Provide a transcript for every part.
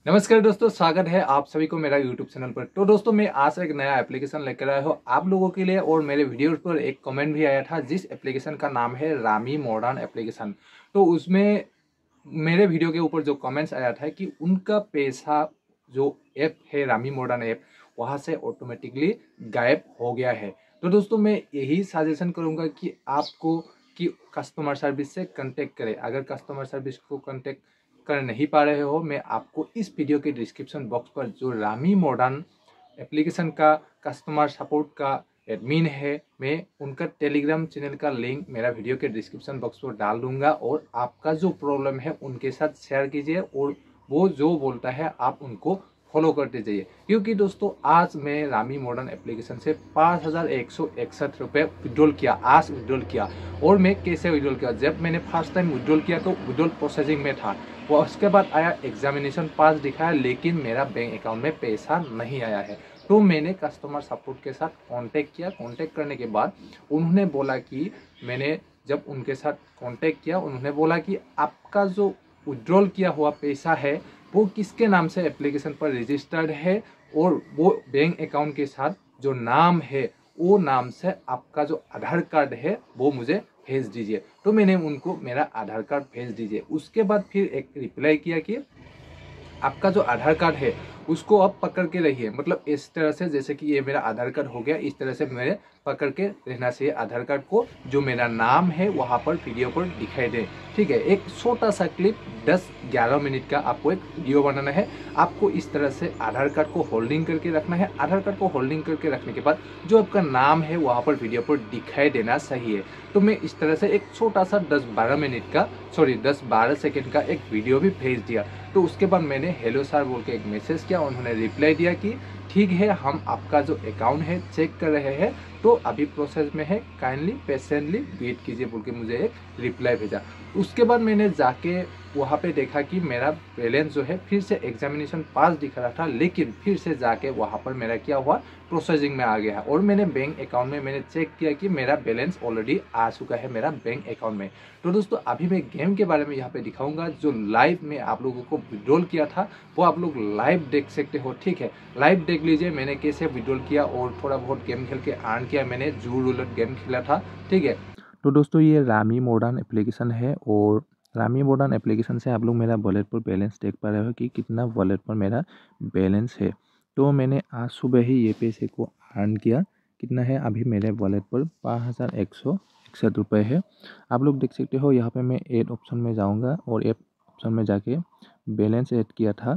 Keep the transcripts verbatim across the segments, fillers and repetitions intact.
नमस्कार दोस्तों, स्वागत है आप सभी को मेरा यूट्यूब चैनल पर। तो दोस्तों, मैं आज एक नया एप्लीकेशन लेकर आया हूँ आप लोगों के लिए। और मेरे वीडियोस पर एक कमेंट भी आया था जिस एप्लीकेशन का नाम है रामी मॉडर्न एप्लीकेशन। तो उसमें मेरे वीडियो के ऊपर जो कमेंट्स आया था कि उनका पैसा जो ऐप है रामी मॉडर्न ऐप वहाँ से ऑटोमेटिकली गायब हो गया है। तो दोस्तों, मैं यही सजेशन करूँगा कि आपको कि कस्टमर सर्विस से कांटेक्ट करें। अगर कस्टमर सर्विस को कांटेक्ट कर नहीं पा रहे हो, मैं आपको इस वीडियो के डिस्क्रिप्शन बॉक्स पर जो रामी मॉडर्न एप्लीकेशन का कस्टमर सपोर्ट का एडमिन है, मैं उनका टेलीग्राम चैनल का लिंक मेरा वीडियो के डिस्क्रिप्शन बॉक्स पर डाल दूंगा। और आपका जो प्रॉब्लम है उनके साथ शेयर कीजिए और वो जो बोलता है आप उनको फॉलो करते जाइए। क्योंकि दोस्तों, आज मैं रामी मॉडर्न एप्लीकेशन से पाँच हज़ार एक सौ इकसठ रुपये विड्रॉल किया, आज विड्रॉल किया। और मैं कैसे विड्रॉल किया, जब मैंने फर्स्ट टाइम विड्रॉल किया तो विड्रॉल प्रोसेसिंग में था। वो उसके बाद आया एग्जामिनेशन पास दिखाया, लेकिन मेरा बैंक अकाउंट में पैसा नहीं आया है। तो मैंने कस्टमर सपोर्ट के साथ कांटेक्ट किया। कांटेक्ट करने के बाद उन्होंने बोला कि मैंने जब उनके साथ कांटेक्ट किया, उन्होंने बोला कि आपका जो विड्रॉल किया हुआ पैसा है वो किसके नाम से एप्लीकेशन पर रजिस्टर्ड है, और वो बैंक अकाउंट के साथ जो नाम है वो नाम से आपका जो आधार कार्ड है वो मुझे भेज दीजिए। तो मैंने उनको मेरा आधार कार्ड भेज दीजिए। उसके बाद फिर एक रिप्लाई किया कि आपका जो आधार कार्ड है उसको अब पकड़ के रहिए, मतलब इस तरह से, जैसे कि ये मेरा आधार कार्ड हो गया, इस तरह से मेरे पकड़ के रहना चाहिए आधार कार्ड को, जो मेरा नाम है वहाँ पर वीडियो पर दिखाई दे। ठीक है, एक छोटा सा क्लिप दस ग्यारह मिनट का आपको एक वीडियो बनाना है। आपको इस तरह से आधार कार्ड को होल्डिंग करके रखना है। आधार कार्ड को होल्डिंग करके रखने के बाद जो आपका नाम है वहाँ पर वीडियो पर दिखाई देना चाहिए। तो मैं इस तरह से एक छोटा सा दस बारह मिनट का सॉरी दस बारह सेकेंड का एक वीडियो भी भेज दिया। तो उसके बाद मैंने हेलो सर बोल के एक मैसेज किया। उन्होंने रिप्लाई दिया कि ठीक है, हम आपका जो अकाउंट है चेक कर रहे हैं, तो अभी प्रोसेस में है, काइंडली पेशेंटली वेट कीजिए बोल के मुझे एक रिप्लाई भेजा। उसके बाद मैंने जाके वहाँ पे देखा कि मेरा बैलेंस जो है फिर से एग्जामिनेशन पास दिखा रहा था, लेकिन फिर से जाके वहाँ पर मेरा क्या हुआ, प्रोसेसिंग में आ गया है। और मैंने बैंक अकाउंट में मैंने चेक किया कि मेरा बैलेंस ऑलरेडी आ चुका है मेरा बैंक अकाउंट में। तो दोस्तों, अभी मैं गेम के बारे में यहाँ पे दिखाऊंगा जो लाइव में आप लोगों को विड्रॉल किया था, वो आप लोग लाइव देख सकते हो। ठीक है, लाइव देख लीजिए मैंने कैसे विड्रॉल किया, और थोड़ा बहुत गेम खेल के अर्न किया। मैंने जू रूलेट गेम खेला था। ठीक है, तो दोस्तों ये रामी मॉडर्न एप्लीकेशन है, और रामी मॉडर्न एप्लीकेशन से आप लोग मेरा वॉलेट पर बैलेंस देख पा रहे हो कि कितना वॉलेट पर मेरा बैलेंस है। तो मैंने आज सुबह ही ये पैसे को अर्न किया। कितना है अभी मेरे वॉलेट पर, पाँच हज़ार एक सौ इकसठ रुपये है। आप लोग देख सकते हो। यहाँ पे मैं ऐड ऑप्शन में जाऊँगा और ऐप ऑप्शन में जाके बैलेंस ऐड किया था।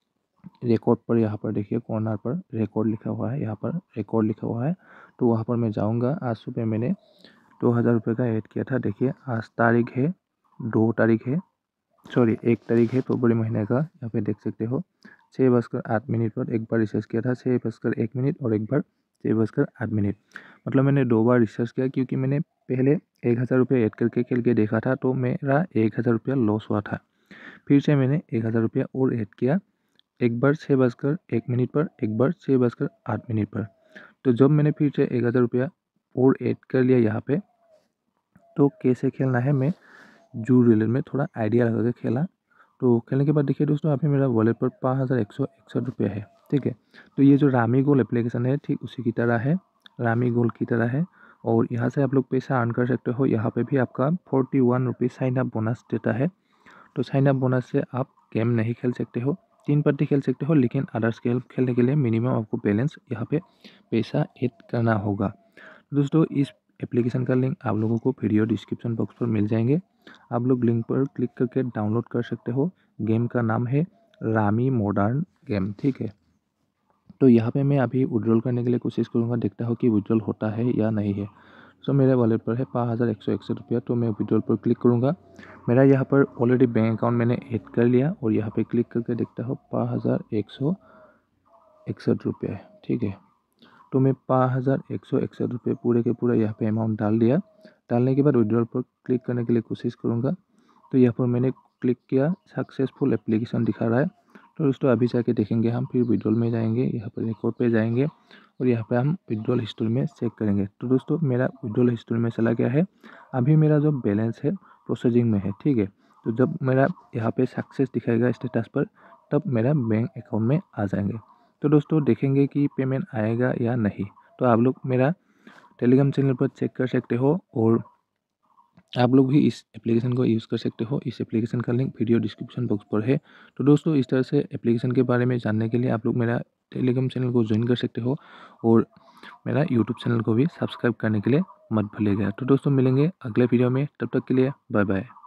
रिकॉर्ड पर यहाँ पर देखिए कॉर्नर पर रिकॉर्ड लिखा हुआ है, यहाँ पर रिकॉर्ड लिखा हुआ है। तो वहाँ पर मैं जाऊँगा। आज सुबह मैंने दो हज़ार रुपये का ऐड किया था। देखिए आज तारीख है, दो तारीख है, सॉरी एक तारीख है फरवरी महीने का। यहाँ पे देख सकते हो छः बजकर आठ मिनट पर एक बार रिचार्ज किया था, छः बजकर एक मिनट और एक बार छः बजकर आठ मिनट। मतलब मैंने दो बार रिचार्ज किया, क्योंकि मैंने पहले एक हज़ार रुपये ऐड करके खेल के देखा था, तो मेरा एक हज़ार रुपया लॉस हुआ था। फिर से मैंने एक हज़ार रुपया और ऐड किया, एक बार छः बजकर एक मिनट पर, एक बार छः बजकर आठ मिनट पर। तो जब मैंने फिर से एक हज़ार रुपया और ऐड कर लिया यहाँ पे, तो कैसे खेलना है मैं जू रिलेट में थोड़ा आइडिया लगा के खेला। तो खेलने के बाद देखिए दोस्तों, अभी मेरा वॉलेट पर पाँच हज़ार एक सौ इकसठ रुपये है। ठीक है, तो ये जो रामी गोल्ड एप्लीकेशन है ठीक उसी की तरह है, रामी गोल्ड की तरह है। और यहाँ से आप लोग पैसा अर्न कर सकते हो। यहाँ पे भी आपका forty one rupees sign up bonus देता है। तो साइन अप बोनस से आप गेम नहीं खेल सकते हो, तीन पार्टी खेल सकते हो, लेकिन अदर्स गेम खेलने के लिए मिनिमम आपको बैलेंस यहाँ पे पैसा ऐड करना होगा। दोस्तों, इस एप्लीकेशन का लिंक आप लोगों को वीडियो डिस्क्रिप्शन बॉक्स पर मिल जाएंगे। आप लोग लिंक पर क्लिक करके डाउनलोड कर सकते हो। गेम का नाम है रामी मॉडर्न गेम। ठीक है, तो यहाँ पे मैं अभी विड्रॉल करने के लिए कोशिश करूँगा, देखता हूँ कि विड्रॉल होता है या नहीं है। सो मेरे वॉलेट पर है पाँच हज़ार एक सौ इकसठ रुपया। तो मैं विड्रॉल पर क्लिक करूँगा। मेरा यहाँ पर ऑलरेडी बैंक अकाउंट मैंने ऐड कर लिया, और यहाँ पे क्लिक करके देखता हूँ पाँच हज़ार एक सौ इकसठ रुपये। ठीक है, तो मैं पाँच हज़ार एक सौ इकसठ रुपये पूरे के पूरा यहाँ पे अमाउंट डाल दिया। डालने के बाद विड्रॉल पर क्लिक करने के लिए कोशिश करूँगा। तो यहाँ पर मैंने क्लिक किया, सक्सेसफुल एप्लीकेशन दिखा रहा है। तो दोस्तों अभी जाके देखेंगे हम, फिर विड्रॉल में जाएंगे, यहाँ पर रिकॉर्ड पे जाएंगे, और यहाँ पे हम विड्रॉल हिस्ट्री में चेक करेंगे। तो दोस्तों मेरा विड्रॉल हिस्ट्री में चला गया है। अभी मेरा जो बैलेंस है प्रोसेसिंग में है। ठीक है, तो जब मेरा यहाँ पे सक्सेस दिखाएगा स्टेटस पर, तब मेरा बैंक अकाउंट में आ जाएंगे। तो दोस्तों देखेंगे कि पेमेंट आएगा या नहीं। तो आप लोग मेरा टेलीग्राम चैनल पर चेक कर सकते हो और आप लोग भी इस एप्लीकेशन को यूज़ कर सकते हो। इस एप्लीकेशन का लिंक वीडियो डिस्क्रिप्शन बॉक्स पर है। तो दोस्तों इस तरह से एप्लीकेशन के बारे में जानने के लिए आप लोग मेरा टेलीग्राम चैनल को ज्वाइन कर सकते हो और मेरा यूट्यूब चैनल को भी सब्सक्राइब करने के लिए मत भूलिएगा। तो दोस्तों मिलेंगे अगले वीडियो में, तब तक के लिए बाय बाय।